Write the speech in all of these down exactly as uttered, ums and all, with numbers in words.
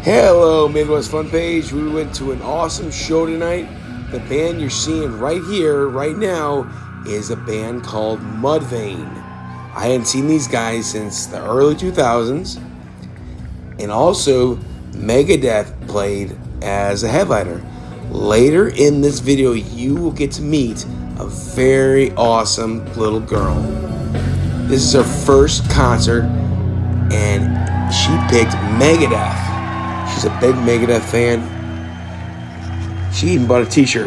Hello, Midwest Fun Page. We went to an awesome show tonight. The band you're seeing right here, right now, is a band called Mudvayne. I hadn't seen these guys since the early two thousands. And also, Megadeth played as a headliner. Later in this video, you will get to meet a very awesome little girl. This is her first concert, and she picked Megadeth. She's a big Megadeth fan. She even bought a t-shirt.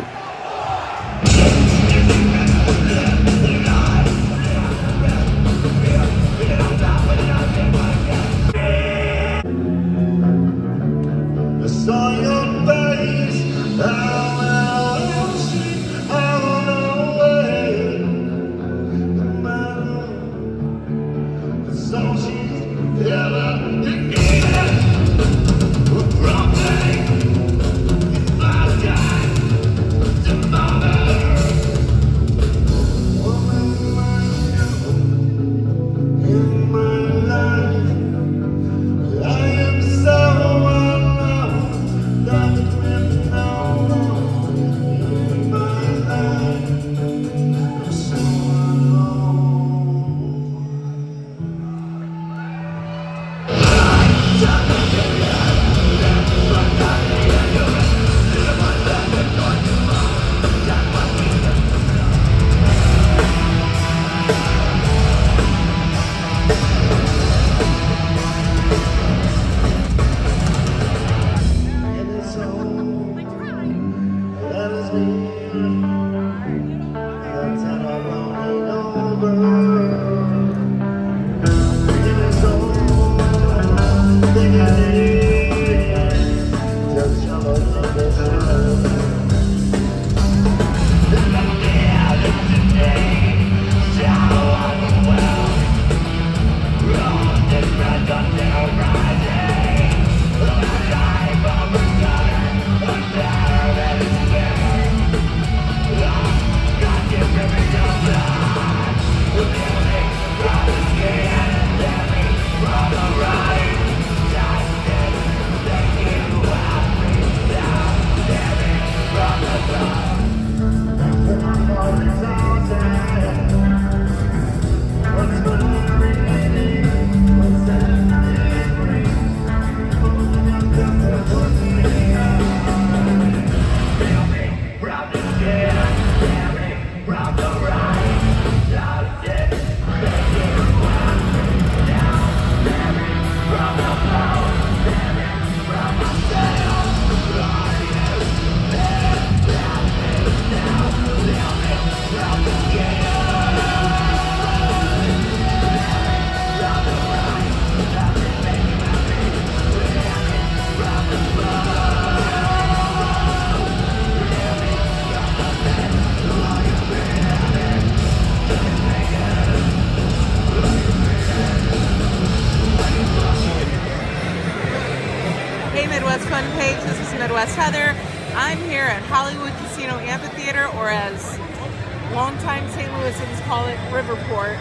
Heather. I'm here at Hollywood Casino Amphitheater, or as longtime Saint Louisans call it, Riverport.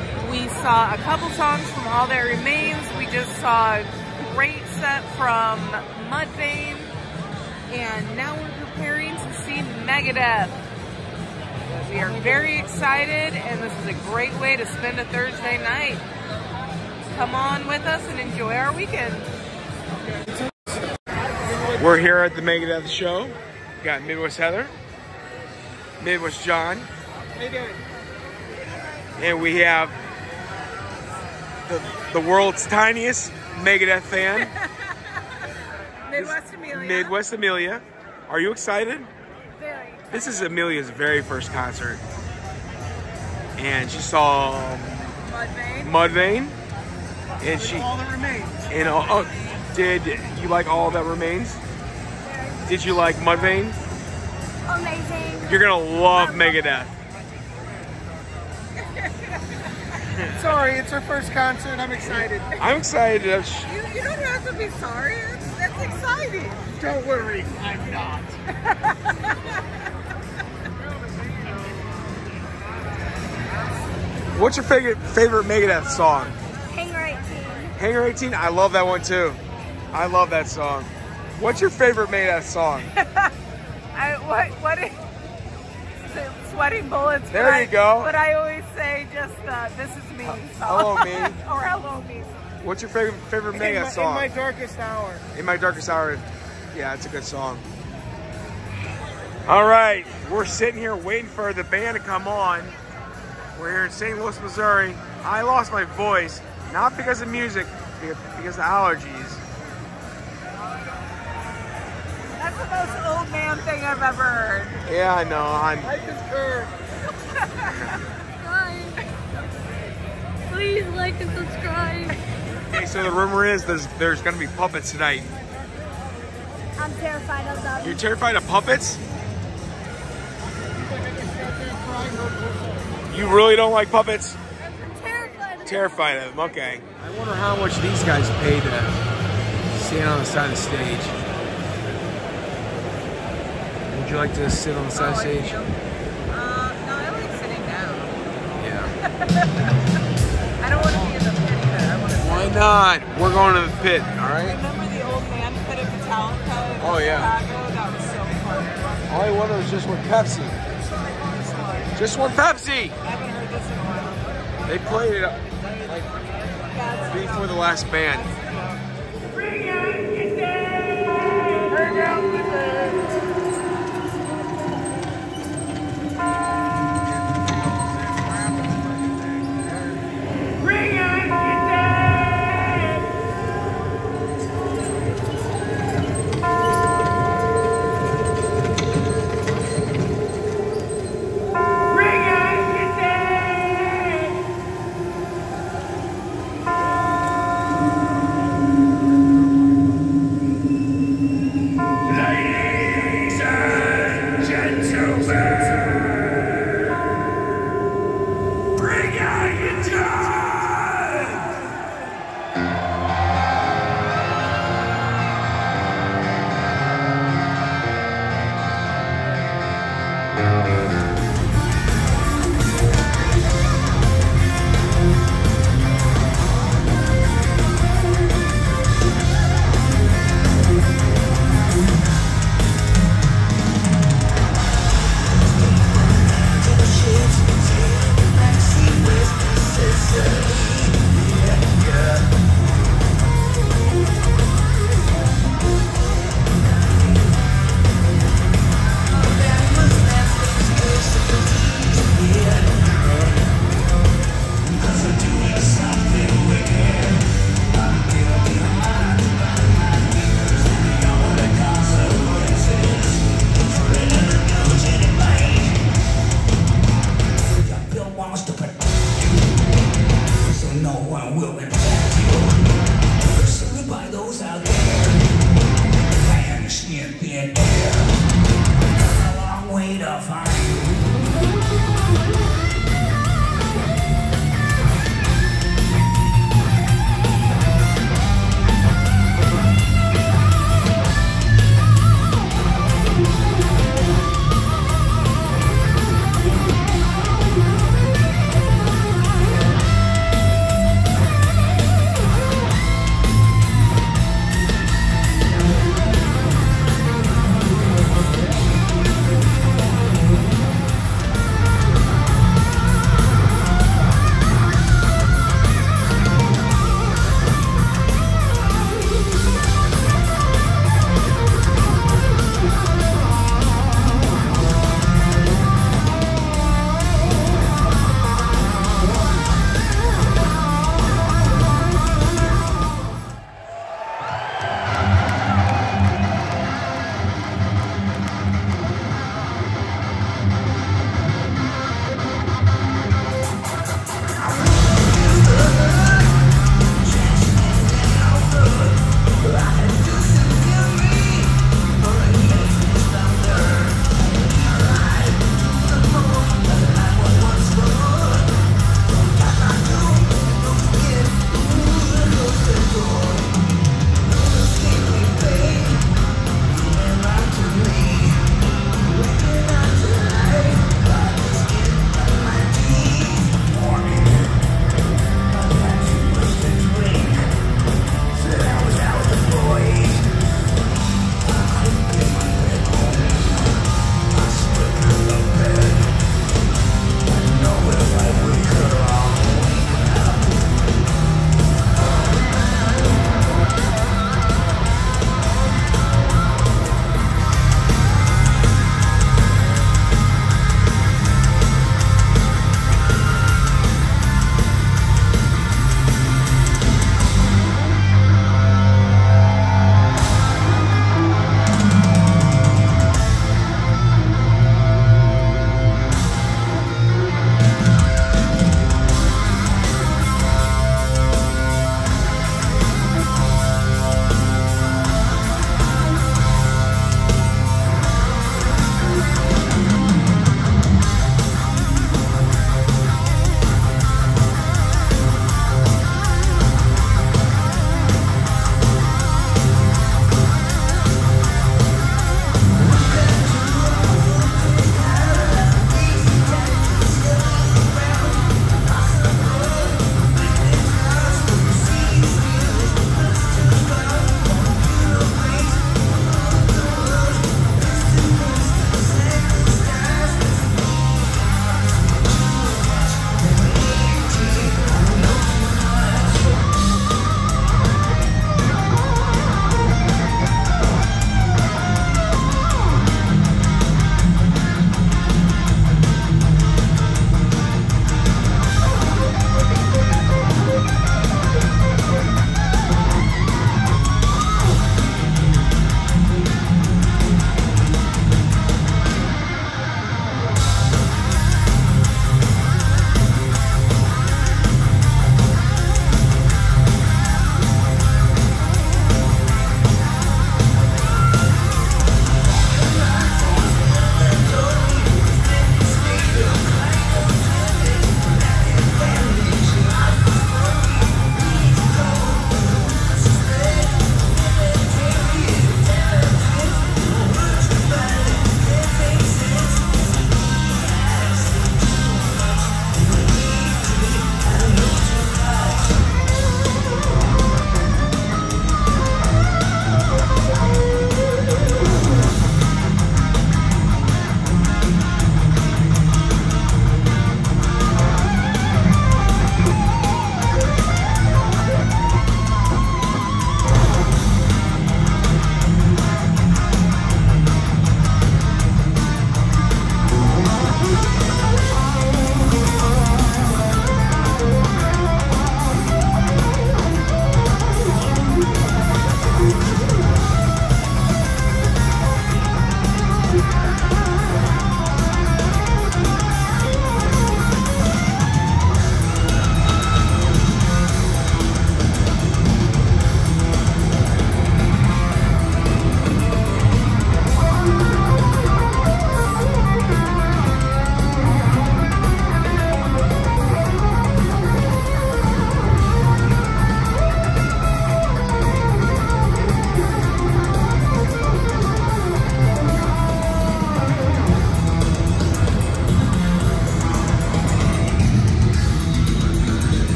We saw a couple songs from All That Remains. We just saw a great set from Mudvayne, and now we're preparing to see Megadeth. We are very excited, and this is a great way to spend a Thursday night. Come on with us and enjoy our weekend. We're here at the Megadeth show. We got Midwest Heather, Midwest John, and we have the, the world's tiniest Megadeth fan, Midwest Amelia. Midwest Amelia. Are you excited? Very. This is Amelia's very first concert, and she saw Mudvayne. Mudvayne, and she All That Remains. And uh, oh, did you like All That Remains? Did you like Mudvayne? Amazing. You're gonna love Megadeth. Sorry, it's her first concert. I'm excited. I'm excited. You, you don't have to be sorry. It's, that's exciting. Don't worry, I'm not. What's your favorite favorite Megadeth song? Hangar eighteen. Hangar eighteen. I love that one too. I love that song. What's your favorite Megadeth song? I what what is, is it Sweating Bullets? There but you I, go. But I always say just uh, This Is Me. So. Hello Me. Or Hello Me. What's your favorite favorite In Megadeth my, song? in my darkest hour. In My Darkest Hour. Yeah, it's a good song. All right, we're sitting here waiting for the band to come on. We're here in Saint Louis, Missouri. I lost my voice, not because of music, because of allergies. That's the most old man thing I've ever heard. Yeah, I know. I'm. I concur. Please like and subscribe. Okay, so the rumor is there's there's gonna be puppets tonight. I'm terrified of them. You're terrified of puppets? You really don't like puppets? I'm terrified of them. Terrified of them. Okay. I wonder how much these guys pay to stand on the side of the stage. Would you like to sit on the side of the stage? Uh, no, I like sitting down. Yeah. I don't want to be in the pit either. I want to sit. Why not? We're going to the pit, all right? Remember the old man pit at Metallica in Oh, yeah. Chicago? That was so fun. All I wanted was just one Pepsi. Just one Pepsi! I haven't heard this in a while. They played it like before the last band. Bring out the dead! Bring out the dead! Bring out the dead! Bring out the dead! Ladies and gentlemen, bring out your dead! Bill wants to protect you, so no one will infect you. So goodbye those out there, vanishing in thin air. A long way to find you.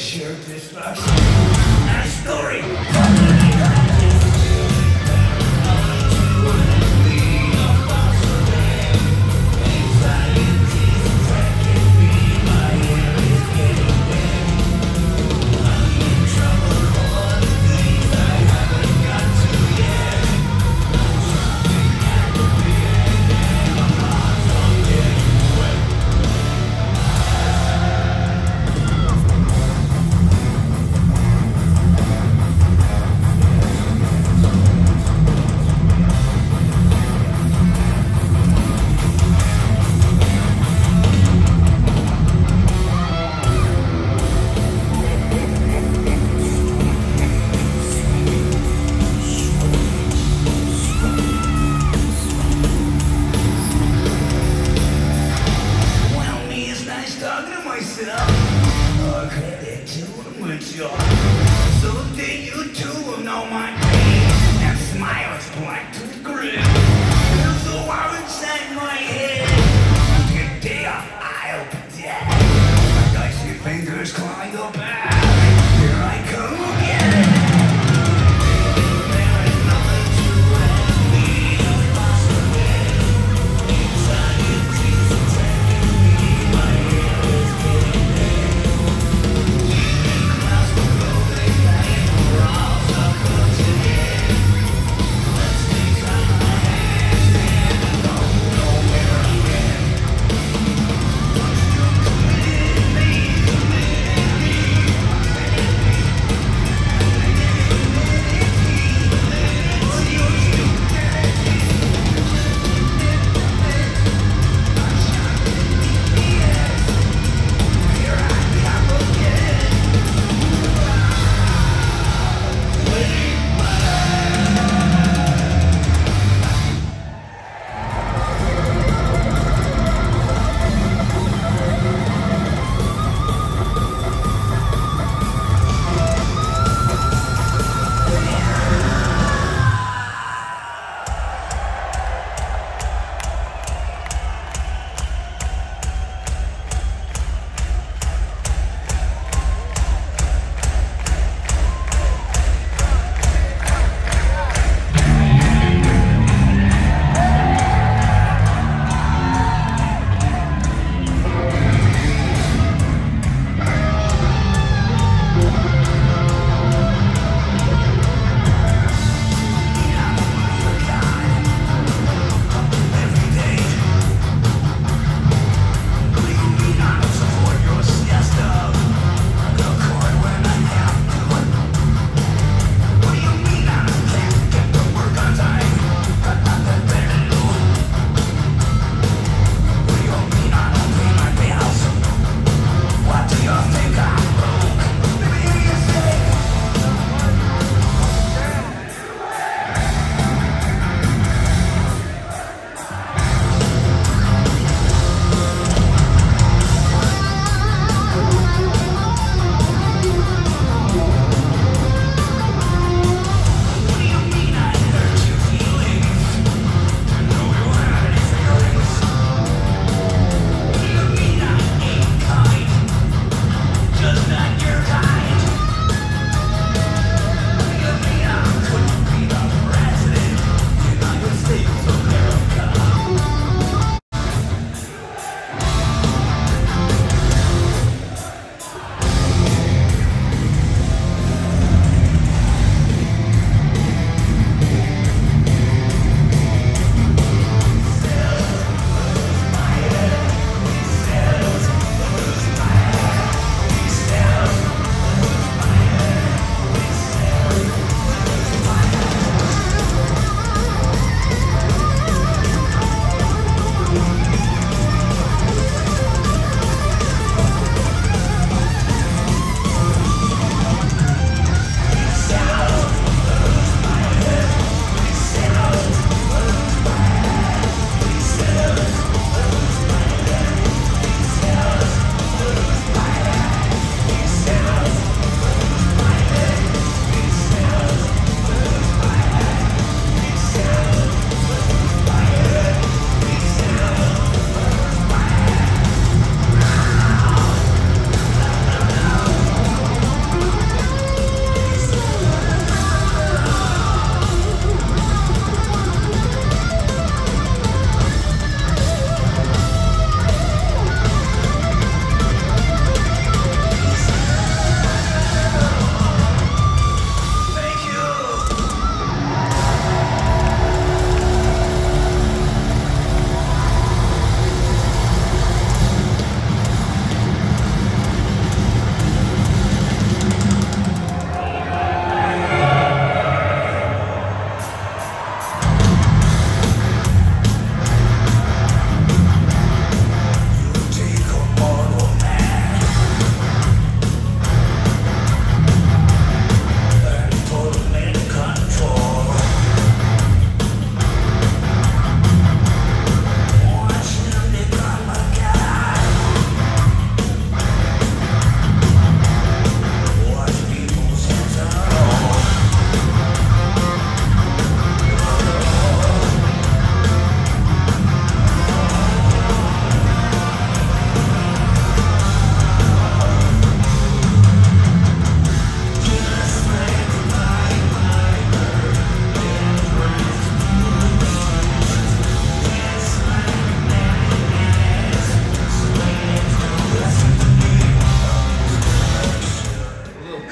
sheer destruction. Our story.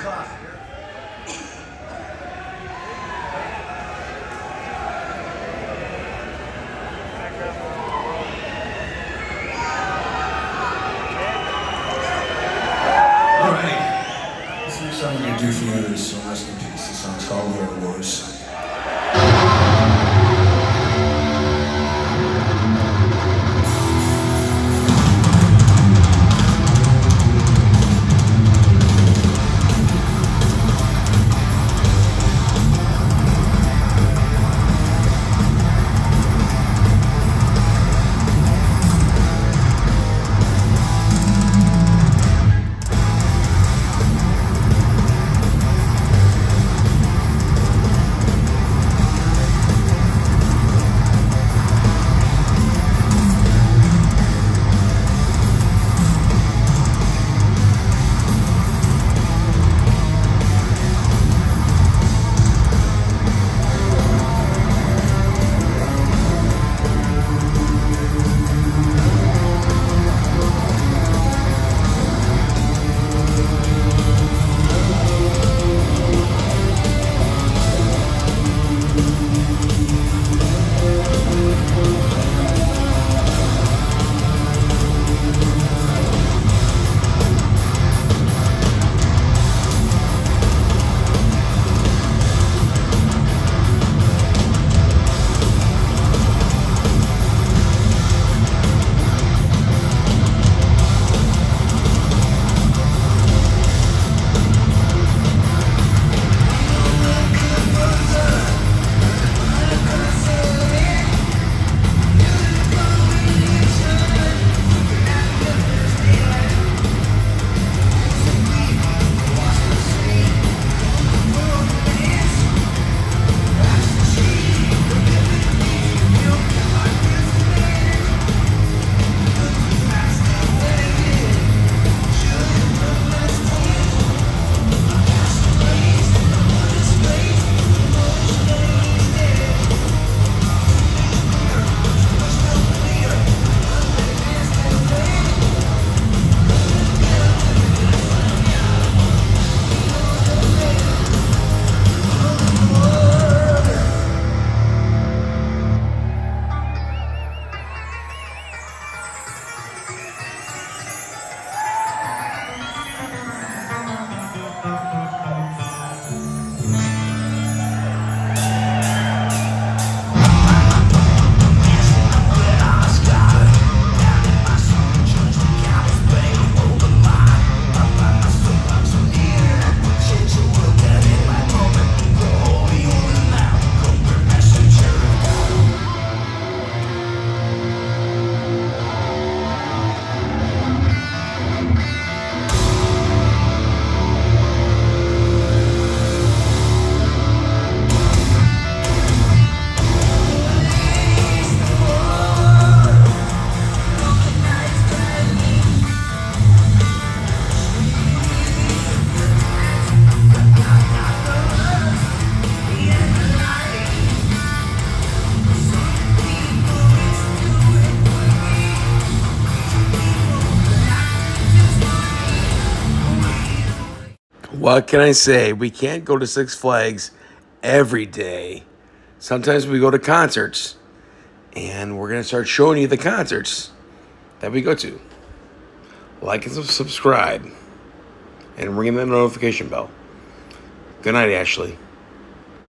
coffee. All right. This next song I'm gonna do for you is so rest in peace. The song's called Where It Was. What can I say? We can't go to Six Flags every day. Sometimes we go to concerts, and we're going to start showing you the concerts that we go to. Like and subscribe, and ring that notification bell. Good night, Ashley.